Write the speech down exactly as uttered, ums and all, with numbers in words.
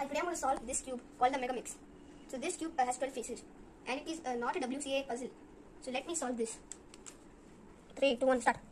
today I'm going to solve this cube called the Megamix. So this cube uh, has twelve faces and it is uh, not a W C A puzzle. So let me solve this. three, two, one, start.